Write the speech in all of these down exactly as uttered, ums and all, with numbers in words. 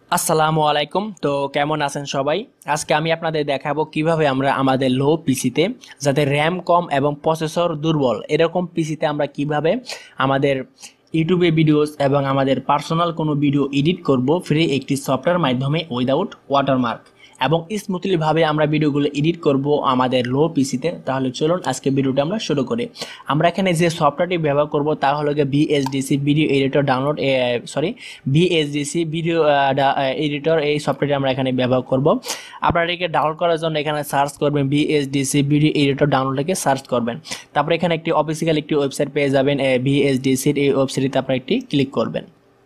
আসসালামু আলাইকুম। তো কেমন আছেন সবাই? আজকে আমি আপনাদের দেখাবো কিভাবে আমরা আমাদের লো পিসিতে, যাতে র্যাম কম এবং প্রসেসর দুর্বল, এরকম পিসিতে আমরা কিভাবে আমাদের ইউটিউবে ভিডিওস এবং আমাদের পার্সোনাল কোনো ভিডিও এডিট করব ফ্রি একটি সফটওয়্যার মাধ্যমে উইদাউট ওয়াটারমার্ক, এবং স্মুথলি ভাবে আমরা ভিডিওগুলো এডিট করব আমাদের লো পিসিতে। তাহলে চলুন আজকে ভিডিওটা আমরা শুরু করি। আমরা এখানে যে সফটওয়্যারটি ব্যবহার করব তা হলো গিয়ে VSDC video editor download, sorry VSDC video editor. এই সফটওয়্যারটি আমরা এখানে ব্যবহার করব। আপনারা এটাকে ডাউনলোড করার জন্য এখানে সার্চ করবেন ভিএসডিসি ভিডিও এডিটর ডাউনলোড লিখে সার্চ করবেন। তারপরে এখানে একটি অফিসিয়াল একটি ওয়েবসাইট পেয়ে যাবেন ভিএসডিসির। এই ওয়েবসাইটে আপনারা একটি ক্লিক করবেন।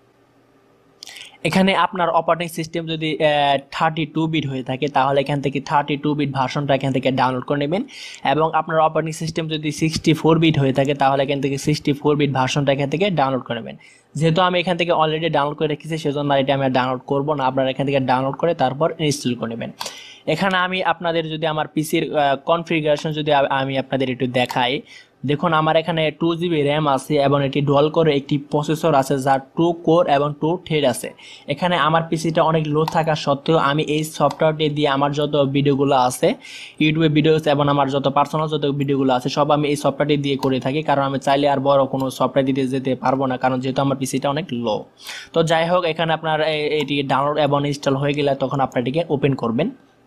এখানে আপনার অপারেটিং সিস্টেম যদি থার্টি টু বিট হয়ে থাকে তাহলে এখান থেকে থার্টি টু বিট ভার্সনটা এখান থেকে ডাউনলোড করে নেবেন, এবং আপনার অপারেটিং সিস্টেম যদি সিক্সটি ফোর বিট হয়ে থাকে তাহলে এখান থেকে সিক্সটি ফোর বিট ভার্সনটা এখান থেকে ডাউনলোড করে নেবেন। যেহেতু আমি এখান থেকে অলরেডি ডাউনলোড করে রেখেছি সেজন্য এটা আমি ডাউনলোড করবো না, আপনারা এখান থেকে ডাউনলোড করে তারপর ইনস্টল করে নেবেন। এখানে আমি আপনাদের যদি আমার পিসির কনফিগারেশন যদি আমি আপনাদের একটু দেখাই, দেখুন আমার এখানে টু জিবি র্যাম আছে এবং এটি ডুয়াল কোর একটি প্রসেসর আছে যার টু কোর এবং টু থ্রেড আছে। এখানে আমার পিসিটা অনেক লো থাকা সত্ত্বেও আমি এই সফটওয়্যারটি দিয়ে আমার যত ভিডিওগুলো আছে ইউটিউবে ভিডিওস এবং আমার যত পার্সোনাল যত ভিডিওগুলো আছে সব আমি এই সফটওয়্যারটি দিয়ে করে থাকি, কারণ আমি চাইলে আর বড় কোনো সফটওয়্যার দিতে যেতে পারবো না, কারণ যেহেতু আমার পিসিটা অনেক লো। তো যাই হোক, এখানে আপনার এটি ডাউনলোড এবং ইনস্টল হয়ে গেলে তখন আপনার এটিকে ওপেন করবেন।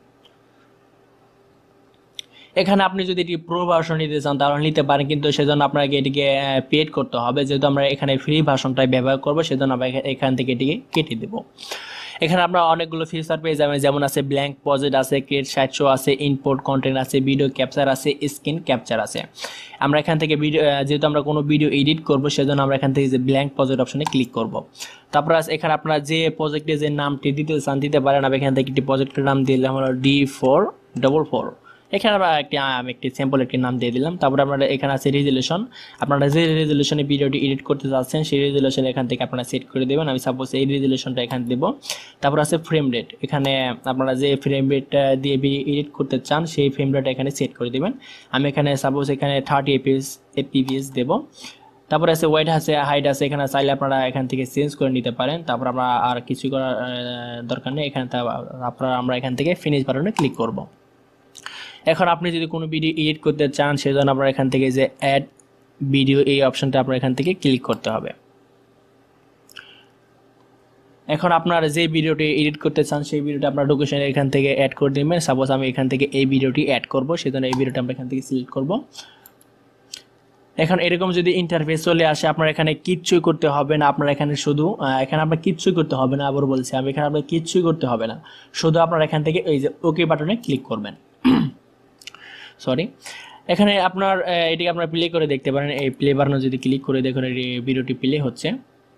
এখানে আপনি যদি এটি প্রো ভার্সন নিতে চান তাহলে নিতে পারেন, কিন্তু সেজন্য আপনাকে এটিকে পেড করতে হবে। যেহেতু আমরা এখানে ফ্রি ভার্সনটাই ব্যবহার করবো সেজন্য আমরা এখান থেকে এটিকে কেটে দেবো। এখানে আপনারা অনেকগুলো ফিচার পেয়ে যাবেন, যেমন আছে ব্ল্যাঙ্ক পজেট আছে, ক্রিয়েট সাইটশো আছে, ইম্পোর্ট কন্টেন্ট আছে, ভিডিও ক্যাপচার আছে, স্ক্রিন ক্যাপচার আছে। আমরা এখান থেকে ভিডিও, যেহেতু আমরা কোনো ভিডিও এডিট করবো সেজন্য আমরা এখান থেকে যে ব্ল্যাঙ্ক পজেট অপশনে ক্লিক করব। তারপর এখানে আপনারা যে প্রজেক্টে যে নামটি দিতে চান দিতে পারেন। আমি এখান থেকে একটি প্রজেক্টের নাম দিলাম হলো ডি ফোর ডবল ফোর। এখানে আমরা একটি আমি একটি স্যাম্পল একটি নাম দিয়ে দিলাম। তারপরে আপনারা এখানে আছে রেজুলেশন, আপনারা যে রেজুলেশনে ভিডিওটি এডিট করতে চাচ্ছেন সেই রেজুলেশন এখান থেকে আপনারা সেট করে দেবেন। আমি সাপোজ এই রেজুলেশনটা এখানে দেব। তারপর আছে ফ্রেম রেট, এখানে আপনারা যে ফ্রেম রেট দিয়ে এডিট করতে চান সেই ফ্রেম রেট এখানে সেট করে দেবেন। আমি এখানে সাপোজ এখানে থার্টি এপিএস এপিএস দেব। তারপরে আছে ওয়েট আছে, হাইট আছে, এখানে চাইলে আপনারা এখান থেকে চেঞ্জ করে নিতে পারেন। তারপর আমরা আর কিছু করার দরকার নেই, এখানে আপনারা আমরা এখান থেকে ফিনিশ বাটনে ক্লিক করব। এখন আপনি যদি কোনো ভিডিও এডিট করতে চান সেজন্য আপনার এখান থেকে যে অ্যাড ভিডিও এই অপশনটা আপনার এখান থেকে ক্লিক করতে হবে। এখন আপনার যে ভিডিওটি এডিট করতে চান সেই ভিডিওটা আপনার লোকেশন এখান থেকে অ্যাড করে দেবেন। সাপোজ আমি এখান থেকে এই ভিডিওটি অ্যাড করব, সেজন্য এই ভিডিওটা আমরা এখান থেকে সিলেক্ট করব। এখন এরকম যদি ইন্টারফেস চলে আসে আপনার এখানে কিচ্ছুই করতে হবে না, আপনার এখানে শুধু এখানে আপনার কিচ্ছুই করতে হবে না, আবার বলছি আমি এখানে আপনার কিচ্ছুই করতে হবে না, শুধু আপনার এখান থেকে এই যে ওকে বাটনে ক্লিক করবেন। সরি, এখানে আপনার এটিকে আপনার প্লে করে দেখতে পারেন। এই প্লে বাটনে যদি ক্লিক করে দেখুন এই ভিডিওটি প্লে হচ্ছে।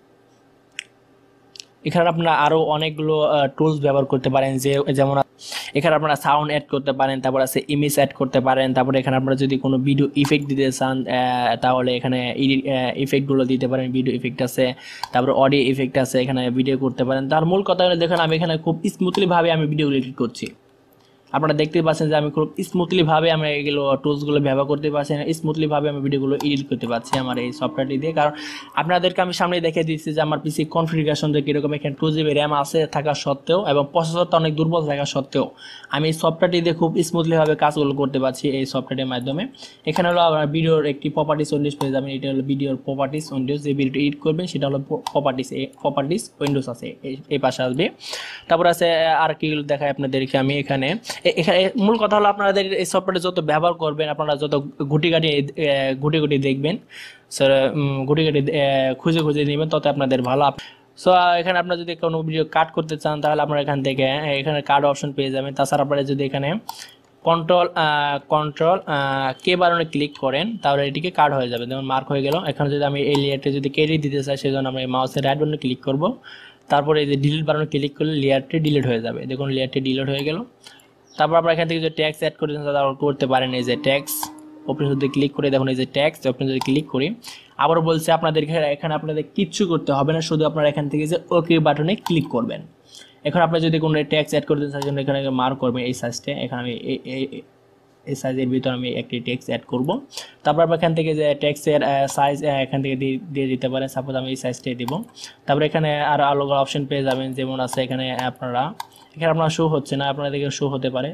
এখানে আপনারা আরও অনেকগুলো টুলস ব্যবহার করতে পারেন, যে যেমন এখানে আপনারা সাউন্ড অ্যাড করতে পারেন, তারপর আছে ইমেজ অ্যাড করতে পারেন, তারপরে এখানে আপনারা যদি কোনো ভিডিও ইফেক্ট দিতে চান তাহলে এখানে এডিট ইফেক্টগুলো দিতে পারেন। ভিডিও ইফেক্ট আছে, তারপরে অডিও ইফেক্ট আছে, এখানে ভিডিও করতে পারেন। তার মূল কথা হলো দেখুন আমি এখানে খুব স্মুথলিভাবে আমি ভিডিওগুলো এডিট করছি। আপনারা দেখতে পাচ্ছেন যে আমি খুব স্মুথলিভাবে আমি এগুলো টুলসগুলো ব্যবহার করতে পারছি, স্মুথলিভাবে আমি ভিডিওগুলো এডিট করতে পারছি আমার এই সফটওয়্যারটি দিয়ে। কারণ আপনাদেরকে আমি সামনে দেখে দিচ্ছি যে আমার পিসি কনফিগারেশন যে কীরকম, এখানে টু জিবি র্যাম আছে থাকা সত্ত্বেও এবং প্রসেসরটা অনেক দুর্বল থাকা সত্ত্বেও আমি এই সফটওয়্যারটি দিয়ে খুব স্মুথলিভাবে কাজগুলো করতে পারছি এই সফটওয়্যারের মাধ্যমে। এখানে হলো আপনার ভিডিওর একটি প্রপার্টিস উইন্ডোজ পেয়ে যাবেন। এটা হলো ভিডিওর প্রপার্টিস উইন্ডোজ, যে ভিডিওটি এডিট করবেন সেটা হলো প্রপার্টিস এই প্রপার্টিস উইন্ডোজ আছে এই পাশে আসবে। তারপর আছে আর কিগুলো দেখায় আপনাদেরকে আমি এখানে। এখানে মূল কথা হলো আপনাদের এই সফটওয়্যারটা যত ব্যবহার করবেন, আপনারা যত গুটি গাটি গুটি গুটি দেখবেন, স্যার গুটি গাটি খুঁজে খুঁজে নেবেন, তত আপনাদের ভালো। সো এখানে আপনারা যদি কোনো ভিডিও কাট করতে চান তাহলে আপনারা এখান থেকে এখানে কাট অপশন পেয়ে যাবেন। তাছাড়া আপনারা যদি এখানে কন্ট্রোল কন্ট্রোল কে বাটনে ক্লিক করেন তাহলে এটিকে কাট হয়ে যাবে, যেমন মার্ক হয়ে গেল। এখানে যদি আমি এই লেয়ারটা যদি কেটে দিতে চাই সেজন্য আমরা এই মাউসের রাইট বাটনে ক্লিক করব। তারপরে এই যে ডিলিট বাটনে ক্লিক করলে লেয়ারটি ডিলিট হয়ে যাবে। দেখুন লেয়ারটি ডিলিট হয়ে গেল। তারপর আপনারা এখান থেকে যে ট্যাক্স অ্যাড করে তাহলে করতে পারেন। এই যে ট্যাক্স ওপেন যদি ক্লিক করে দেখুন এই যে ট্যাক্স ওপেন যদি ক্লিক করি, আবারও বলছে আপনাদের এখানে আপনাদের কিচ্ছু করতে হবে না, শুধু আপনারা এখান থেকে যে ওকে বাটনে ক্লিক করবেন। এখন আপনি যদি কোনো ট্যাক্স অ্যাড করতে চান এখানে মার্ক করবেন এই সাইজটা। এখানে আমি এই সাইজের ভিতর আমি একটি টেক্সট অ্যাড করব। তারপর আমরা এখান থেকে যে টেক্সটের সাইজ এখান থেকে দিয়ে দিতে পারেন, সাপোজ আমি এই সাইজটাই দিব। তারপরে এখানে আরও আলাদা অপশন পেয়ে যাবেন, যেমন আছে এখানে আপনারা এখানে আপনার শো হচ্ছে না, আপনাদেরকে শো হতে পারে,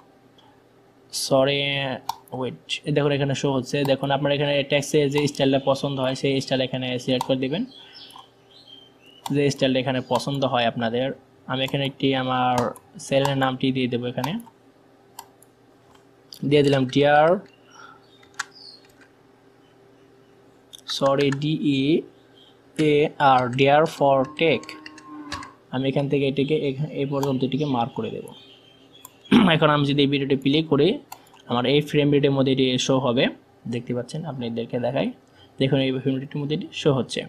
সরি ওয়েট, দেখুন এখানে শো হচ্ছে। দেখুন আপনার এখানে টেক্সটের যে স্টাইলটা পছন্দ হয় সেই স্টাইল এখানে সিলেক্ট করে দিবেন, যে স্টাইলটা এখানে পছন্দ হয় আপনাদের। আমি এখানে একটি আমার সেলের নামটি দিয়ে দেবো, এখানে দিয়ে দিলাম dear, sorry D E A R dear for tech. আমি এখান থেকে এটিকে এই পর্যন্ত এটিকে মার্ক করে দেব। এখন আমি যদি এই ভিডিওটি প্লে করি, আমার এই ফ্রেম রেটের মধ্যে এটি শো হবে, দেখতে পাচ্ছেন, আপনাদেরকে দেখাই, দেখুন এই ফ্রেম রেটের মধ্যে এটি শো হচ্ছে।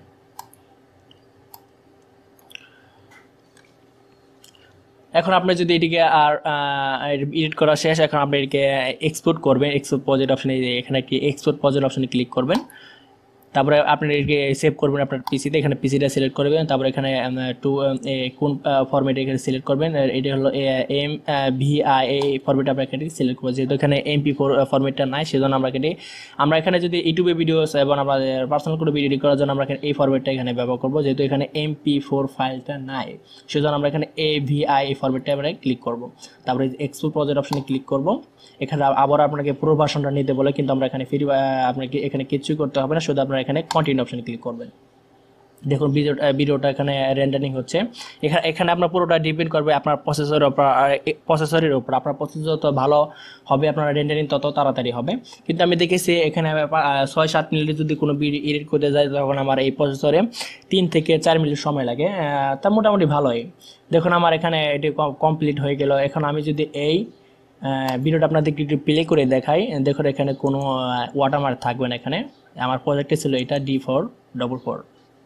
এখন আপনি যদি এটিকে আর এডিট করা শেষ, এখন আপনি এটিকে এক্সপোর্ট করবেন, এক্সপোর্ট প্রজেক্ট অপশনে, এখানে একটি এক্সপোর্ট প্রজেক্ট অপশনে ক্লিক করবেন। তারপরে আপনি এটিকে সেভ করবেন আপনার পিসিতে, এখানে পিসিটা সিলেক্ট করবেন। তারপরে এখানে টু কোন ফরম্যাটে এখানে সিলেক্ট করবেন, এটি হলো এম ভি আই, এই ফরম্যাটে আমরা এখানে সিলেক্ট করবো। যেহেতু এখানে এমপি ফোর ফরম্যাটটা নাই, সেজন্য আমরা এখানে আমরা এখানে যদি ইউটিউবে ভিডিওস এবং আমাদের পার্সোনাল কোনো ভিডিও এডিট করার জন্য আমরা এখানে এই ফরম্যাটটা এখানে ব্যবহার করবো। যেহেতু এখানে এমপি ফোর ফাইলটা নাই, সেজন্য আমরা এখানে এ ভি আই এই ফরম্যাটটা আমরা ক্লিক করবো। তারপরে এক্সপোর্ট প্রজেক্ট অপশনে ক্লিক করবো। এখানে আবার আপনাকে পুরো ভার্সনটা নিতে বলে, কিন্তু আমরা এখানে ফ্রি, আপনাকে এখানে কিছুই করতে হবে না, শুধু আপনারা এখানে কন্টিনিউ অপশনে ক্লিক করবেন। দেখুন ভিডিওটা ভিডিওটা এখানে রেন্ডারিং হচ্ছে। এখানে এখানে আপনার পুরোটা ডিপেন্ড করবে আপনার প্রসেসরের উপর, প্রসেসরের উপর। আপনার প্রসেসর যত ভালো হবে আপনার রেন্ডারিং তত তাড়াতাড়ি হবে। কিন্তু আমি দেখেছি এখানে ছয় সাত মিনিটে যদি কোনো ভিডিও এডিট করতে যায়, তখন আমার এই প্রসেসরে তিন থেকে চার মিনিট সময় লাগে, তা মোটামুটি ভালোই। দেখুন আমার এখানে এটি কমপ্লিট হয়ে গেল। এখন আমি যদি এই ভিডিওটা আপনাদেরকে একটু প্লে করে দেখাই, দেখুন এখানে কোনো ওয়াটারমার্ক থাকবে না। এখানে আমার প্রজেক্টে ছিল এটা ডি ফোর ডবল ফোর।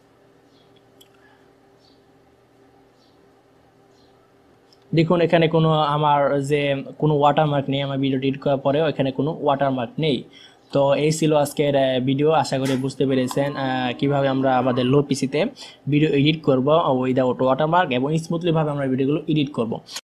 দেখুন এখানে কোনো আমার যে কোনো ওয়াটারমার্ক নেই, আমার ভিডিও এডিট করার পরেও এখানে কোনো ওয়াটারমার্ক নেই। তো এই ছিল আজকের ভিডিও, আশা করি বুঝতে পেরেছেন কিভাবে আমরা আমাদের লো পিসিতে ভিডিও এডিট করব উইদাউট ওয়াটারমার্ক এবং স্মুথলিভাবে আমরা ভিডিওগুলো এডিট করব।